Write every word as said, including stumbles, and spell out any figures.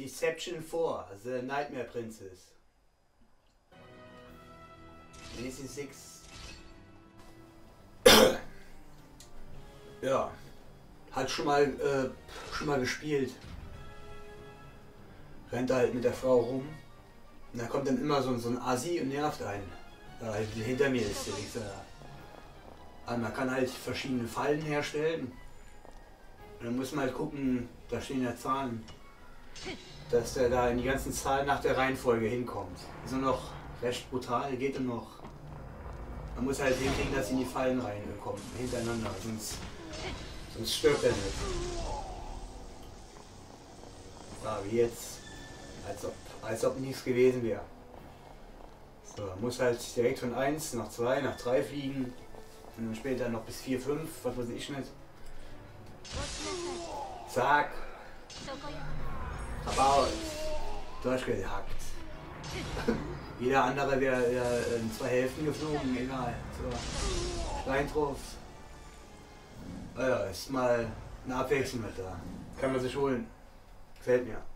Deception four, The Nightmare Princess. Lazy Six. Ja. Hat schon mal, äh, schon mal gespielt. Rennt halt mit der Frau rum. Und da kommt dann immer so, so ein Assi und nervt einen. Da halt hinter mir ist der nächste. Also man kann halt verschiedene Fallen herstellen. Und dann muss man halt gucken, da stehen ja Zahlen, dass der da in die ganzen Zahlen nach der Reihenfolge hinkommt. Ist nur noch recht brutal, geht nur noch. Man muss halt hinkriegen, dass sie in die Fallen reinkommen, hintereinander, sonst, sonst stirbt er nicht. Ja, wie jetzt, als ob, als ob nichts gewesen wäre. So, man muss halt direkt von eins nach zwei, nach drei fliegen und dann später noch bis vier, fünf, was weiß ich nicht. Zack. Rabaut. Durchgehackt. Jeder andere wäre in zwei Hälften geflogen, egal. So. Stein drauf. Ja, ist mal eine Abwechslung mit da. Kann man sich holen. Gefällt mir.